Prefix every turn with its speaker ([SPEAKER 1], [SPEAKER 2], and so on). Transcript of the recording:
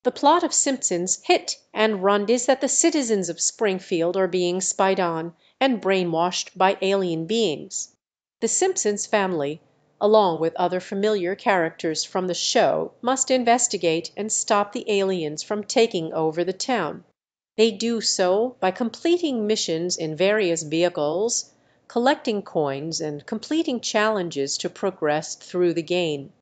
[SPEAKER 1] The plot of Simpsons hit and run is that the citizens of Springfield are being spied on and brainwashed by alien beings. The Simpsons family, along with other familiar characters from the show, must investigate and stop the aliens from taking over the town. They do so by completing missions in various vehicles, collecting coins, and completing challenges to progress through the game.